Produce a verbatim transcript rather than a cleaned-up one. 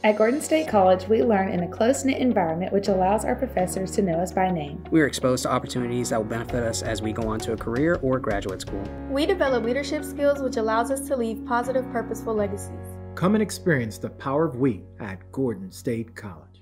At Gordon State College, we learn in a close-knit environment which allows our professors to know us by name. We are exposed to opportunities that will benefit us as we go on to a career or graduate school. We develop leadership skills which allows us to leave positive, purposeful legacies. Come and experience the power of we at Gordon State College.